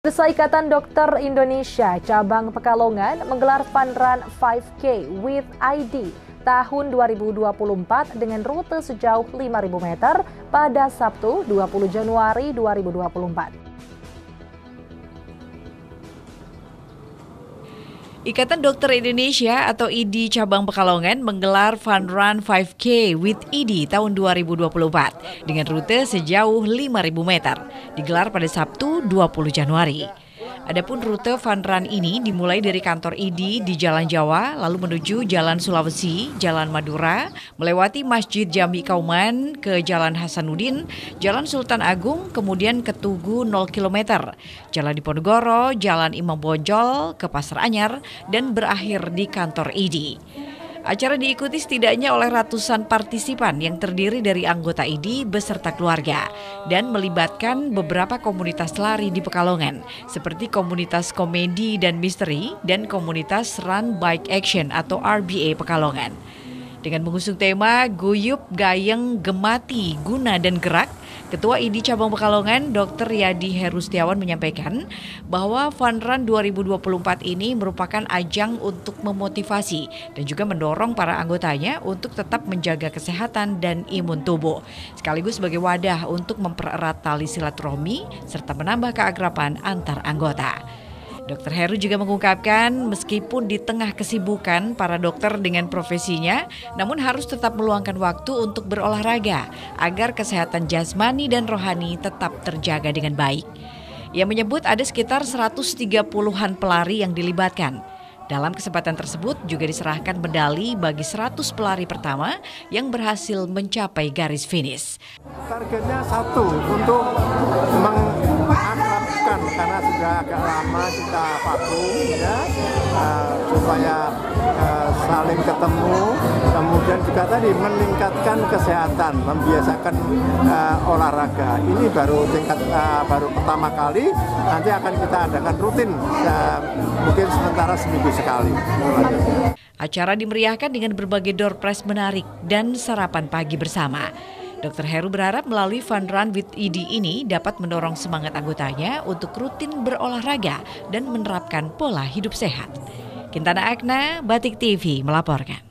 Pemirsa, Ikatan Dokter Indonesia Cabang Pekalongan menggelar Fun Run 5K with ID tahun 2024 dengan rute sejauh 5.000 meter pada Sabtu 20 Januari 2024. Ikatan Dokter Indonesia atau IDI Cabang Pekalongan menggelar Fun Run 5K with IDI tahun 2024 dengan rute sejauh 5.000 meter, digelar pada Sabtu 20 Januari. Adapun rute Fun Run ini dimulai dari kantor IDI di Jalan Jawa, lalu menuju Jalan Sulawesi, Jalan Madura, melewati Masjid Jami Kauman ke Jalan Hasanuddin, Jalan Sultan Agung, kemudian ke Tugu 0 km, Jalan Diponegoro, Jalan Imam Bonjol ke Pasar Anyar, dan berakhir di kantor IDI. Acara diikuti setidaknya oleh ratusan partisipan yang terdiri dari anggota IDI beserta keluarga dan melibatkan beberapa komunitas lari di Pekalongan seperti komunitas komedi dan misteri dan komunitas Run Bike Action atau RBA Pekalongan. Dengan mengusung tema Guyup, Gayeng, Gemati, Guna, dan Gerak, Ketua IDI Cabang Pekalongan Dr. Yadi Herustiawan menyampaikan bahwa Fun Run 2024 ini merupakan ajang untuk memotivasi dan juga mendorong para anggotanya untuk tetap menjaga kesehatan dan imun tubuh, sekaligus sebagai wadah untuk mempererat tali silaturahmi serta menambah keakraban antar anggota. Dr. Heru juga mengungkapkan meskipun di tengah kesibukan para dokter dengan profesinya, namun harus tetap meluangkan waktu untuk berolahraga agar kesehatan jasmani dan rohani tetap terjaga dengan baik. Ia menyebut ada sekitar 130-an pelari yang dilibatkan. Dalam kesempatan tersebut juga diserahkan medali bagi 100 pelari pertama yang berhasil mencapai garis finish. Targetnya satu, untuk mengakrabkan karena sudah agak lama kita vakum ya, supaya saling ketemu, kemudian juga tadi meningkatkan kesehatan, membiasakan olahraga. Ini baru baru pertama kali, nanti akan kita adakan rutin, mungkin sementara seminggu sekali. Acara dimeriahkan dengan berbagai door prize menarik dan sarapan pagi bersama. Dr. Heru berharap melalui Fun Run with IDI ini dapat mendorong semangat anggotanya untuk rutin berolahraga dan menerapkan pola hidup sehat. Kintana Agna, Batik TV melaporkan.